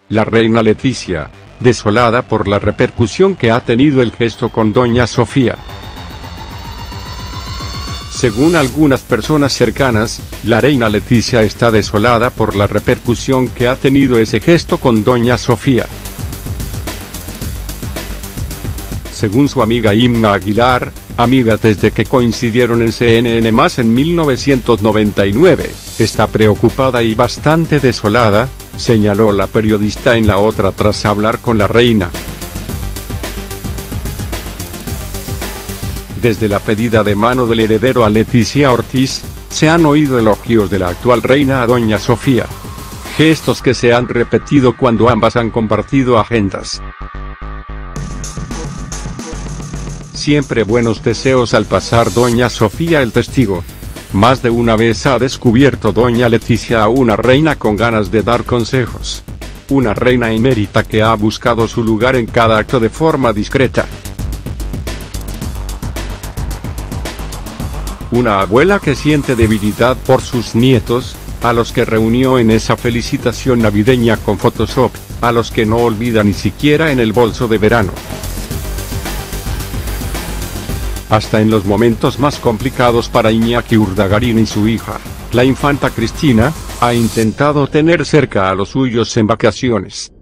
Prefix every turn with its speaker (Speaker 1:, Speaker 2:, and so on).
Speaker 1: La reina Letizia, desolada por la repercusión que ha tenido el gesto con doña Sofía. Según algunas personas cercanas, la reina Letizia está desolada por la repercusión que ha tenido ese gesto con doña Sofía. Según su amiga Inma Aguilar, amiga desde que coincidieron en CNN+ en 1999, está preocupada y bastante desolada, señaló la periodista en La Otra tras hablar con la reina. Desde la pedida de mano del heredero a Letizia Ortiz, se han oído elogios de la actual reina a doña Sofía. Gestos que se han repetido cuando ambas han compartido agendas. Siempre buenos deseos al pasar doña Sofía el testigo. Más de una vez ha descubierto doña Letizia a una reina con ganas de dar consejos. Una reina emérita que ha buscado su lugar en cada acto de forma discreta. Una abuela que siente debilidad por sus nietos, a los que reunió en esa felicitación navideña con Photoshop, a los que no olvida ni siquiera en el bolso de verano. Hasta en los momentos más complicados para Iñaki Urdangarín y su hija, la infanta Cristina, ha intentado tener cerca a los suyos en vacaciones.